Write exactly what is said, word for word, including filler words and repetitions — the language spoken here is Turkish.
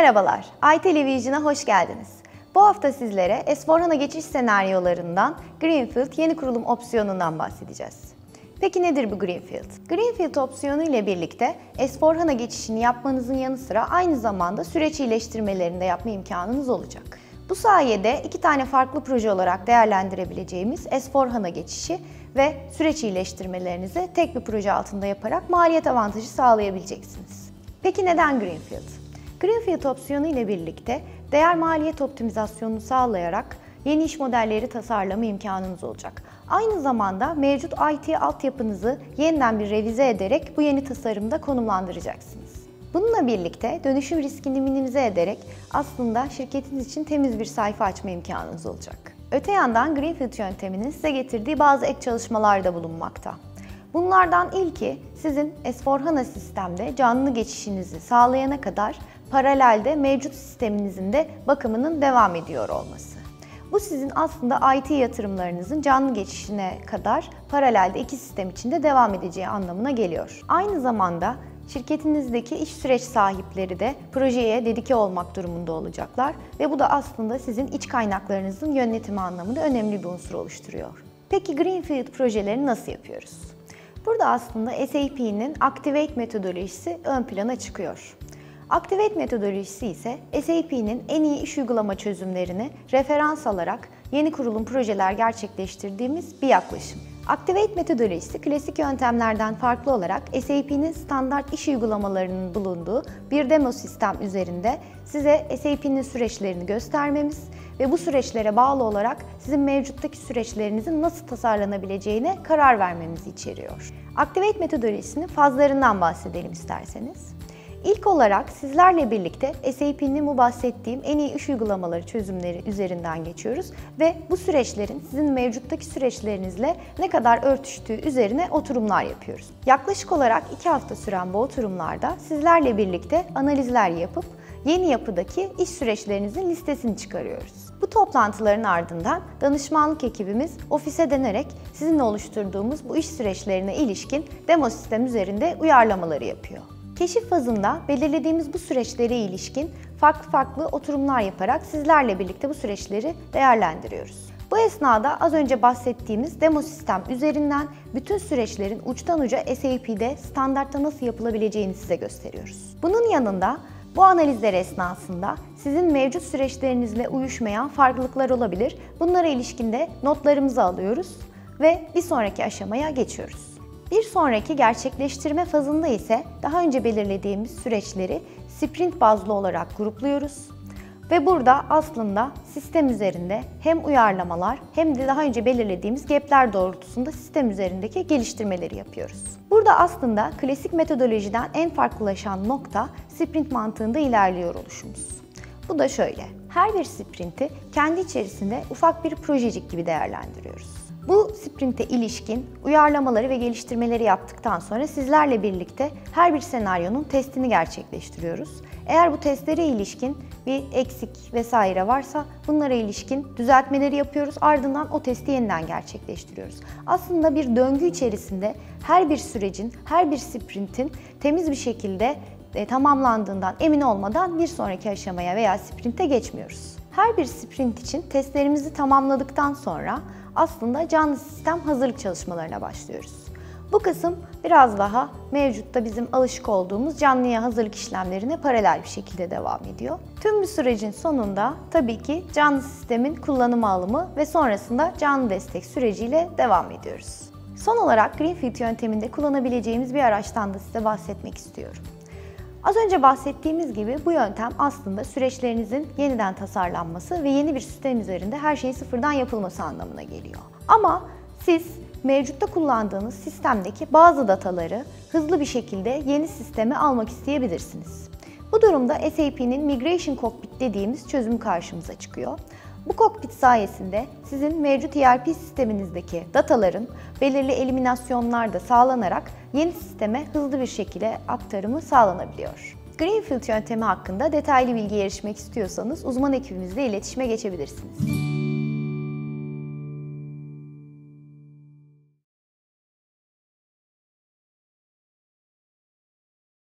Merhabalar, iTelevision'a hoş geldiniz. Bu hafta sizlere S four HANA geçiş senaryolarından Greenfield yeni kurulum opsiyonundan bahsedeceğiz. Peki nedir bu Greenfield? Greenfield opsiyonu ile birlikte S four HANA geçişini yapmanızın yanı sıra aynı zamanda süreç iyileştirmelerini de yapma imkanınız olacak. Bu sayede iki tane farklı proje olarak değerlendirebileceğimiz S four HANA geçişi ve süreç iyileştirmelerinizi tek bir proje altında yaparak maliyet avantajı sağlayabileceksiniz. Peki neden Greenfield? Greenfield opsiyonu ile birlikte değer maliyet optimizasyonunu sağlayarak yeni iş modelleri tasarlama imkanınız olacak. Aynı zamanda mevcut I T altyapınızı yeniden bir revize ederek bu yeni tasarımda konumlandıracaksınız. Bununla birlikte dönüşüm riskini minimize ederek aslında şirketiniz için temiz bir sayfa açma imkanınız olacak. Öte yandan Greenfield yönteminin size getirdiği bazı ek çalışmalar da bulunmakta. Bunlardan ilki sizin S four HANA sistemde canlı geçişinizi sağlayana kadar paralelde mevcut sisteminizin de bakımının devam ediyor olması. Bu sizin aslında I T yatırımlarınızın canlı geçişine kadar paralelde iki sistem içinde devam edeceği anlamına geliyor. Aynı zamanda şirketinizdeki iş süreç sahipleri de projeye dedike olmak durumunda olacaklar ve bu da aslında sizin iç kaynaklarınızın yönetimi anlamında önemli bir unsur oluşturuyor. Peki Greenfield projelerini nasıl yapıyoruz? Burada aslında S A P'nin Activate metodolojisi ön plana çıkıyor. Activate metodolojisi ise S A P'nin en iyi iş uygulama çözümlerini referans alarak yeni kurulum projeler gerçekleştirdiğimiz bir yaklaşım. Activate metodolojisi klasik yöntemlerden farklı olarak S A P'nin standart iş uygulamalarının bulunduğu bir demo sistem üzerinde size S A P'nin süreçlerini göstermemiz ve bu süreçlere bağlı olarak sizin mevcuttaki süreçlerinizin nasıl tasarlanabileceğine karar vermemizi içeriyor. Activate metodolojisinin fazlarından bahsedelim isterseniz. İlk olarak sizlerle birlikte S A P'nin bu bahsettiğim en iyi iş uygulamaları çözümleri üzerinden geçiyoruz ve bu süreçlerin sizin mevcuttaki süreçlerinizle ne kadar örtüştüğü üzerine oturumlar yapıyoruz. Yaklaşık olarak iki hafta süren bu oturumlarda sizlerle birlikte analizler yapıp yeni yapıdaki iş süreçlerinizin listesini çıkarıyoruz. Bu toplantıların ardından danışmanlık ekibimiz ofise dönerek sizinle oluşturduğumuz bu iş süreçlerine ilişkin demo sistem üzerinde uyarlamaları yapıyor. Keşif fazında belirlediğimiz bu süreçlere ilişkin farklı farklı oturumlar yaparak sizlerle birlikte bu süreçleri değerlendiriyoruz. Bu esnada az önce bahsettiğimiz demo sistem üzerinden bütün süreçlerin uçtan uca S A P'de standartta nasıl yapılabileceğini size gösteriyoruz. Bunun yanında bu analizler esnasında sizin mevcut süreçlerinizle uyuşmayan farklılıklar olabilir. Bunlara ilişkin de notlarımızı alıyoruz ve bir sonraki aşamaya geçiyoruz. Bir sonraki gerçekleştirme fazında ise daha önce belirlediğimiz süreçleri sprint bazlı olarak grupluyoruz. Ve burada aslında sistem üzerinde hem uyarlamalar hem de daha önce belirlediğimiz gap'ler doğrultusunda sistem üzerindeki geliştirmeleri yapıyoruz. Burada aslında klasik metodolojiden en farklılaşan nokta sprint mantığında ilerliyor oluşumuz. Bu da şöyle, her bir sprinti kendi içerisinde ufak bir projecik gibi değerlendiriyoruz. Bu sprinte ilişkin uyarlamaları ve geliştirmeleri yaptıktan sonra sizlerle birlikte her bir senaryonun testini gerçekleştiriyoruz. Eğer bu testlere ilişkin bir eksik vesaire varsa bunlara ilişkin düzeltmeleri yapıyoruz. Ardından o testi yeniden gerçekleştiriyoruz. Aslında bir döngü içerisinde her bir sürecin, her bir sprintin temiz bir şekilde e, tamamlandığından emin olmadan bir sonraki aşamaya veya sprinte geçmiyoruz. Her bir sprint için testlerimizi tamamladıktan sonra aslında canlı sistem hazırlık çalışmalarına başlıyoruz. Bu kısım biraz daha mevcutta bizim alışık olduğumuz canlıya hazırlık işlemlerine paralel bir şekilde devam ediyor. Tüm bu sürecin sonunda tabii ki canlı sistemin kullanım alımı ve sonrasında canlı destek süreciyle devam ediyoruz. Son olarak Greenfield yönteminde kullanabileceğimiz bir araçtan da size bahsetmek istiyorum. Az önce bahsettiğimiz gibi bu yöntem aslında süreçlerinizin yeniden tasarlanması ve yeni bir sistem üzerinde her şeyin sıfırdan yapılması anlamına geliyor. Ama siz mevcutta kullandığınız sistemdeki bazı dataları hızlı bir şekilde yeni sisteme almak isteyebilirsiniz. Bu durumda S A P'nin Migration Cockpit dediğimiz çözüm karşımıza çıkıyor. Bu cockpit sayesinde sizin mevcut E R P sisteminizdeki dataların belirli eliminasyonlar da sağlanarak yeni sisteme hızlı bir şekilde aktarımı sağlanabiliyor. Greenfield yöntemi hakkında detaylı bilgi erişmek istiyorsanız uzman ekibimizle iletişime geçebilirsiniz.